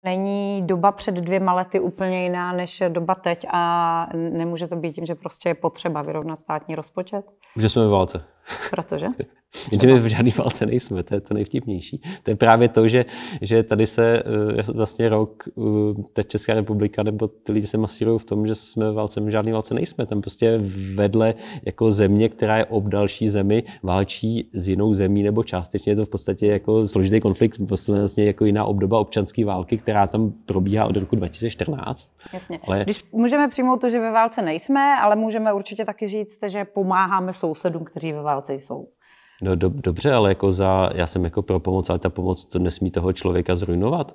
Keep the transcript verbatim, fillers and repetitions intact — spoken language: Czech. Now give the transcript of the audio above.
Není doba před dvěma lety úplně jiná než doba teď a nemůže to být tím, že prostě je potřeba vyrovnat státní rozpočet? Že jsme ve válce. Protože? Jenže my v žádný válce nejsme, to je to nejvtipnější. To je právě to, že, že tady se vlastně rok ta Česká republika nebo ty lidi se masírují v tom, že jsme ve válce, my v žádný válce nejsme. Tam prostě vedle jako země, která je ob další zemi, válčí s jinou zemí nebo částečně je to v podstatě jako složitý konflikt, vlastně jako jiná obdoba občanské války, která tam probíhá od roku dva tisíce čtrnáct. Jasně. Ale... Když můžeme přijmout to, že ve válce nejsme, ale můžeme určitě taky říct, že pomáháme sousedům, kteří ve válce jsou. No do, dobře, ale jako za, já jsem jako pro pomoc, ale ta pomoc to nesmí toho člověka zrujnovat.